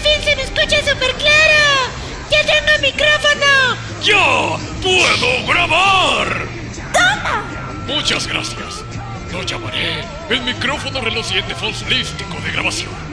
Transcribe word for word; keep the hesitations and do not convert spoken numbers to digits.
fin se me escucha súper claro! ¡Ya tengo micrófono! ¡Ya puedo grabar! ¡Toma! Muchas gracias. No llamaré el micrófono reluciente falsolístico de grabación.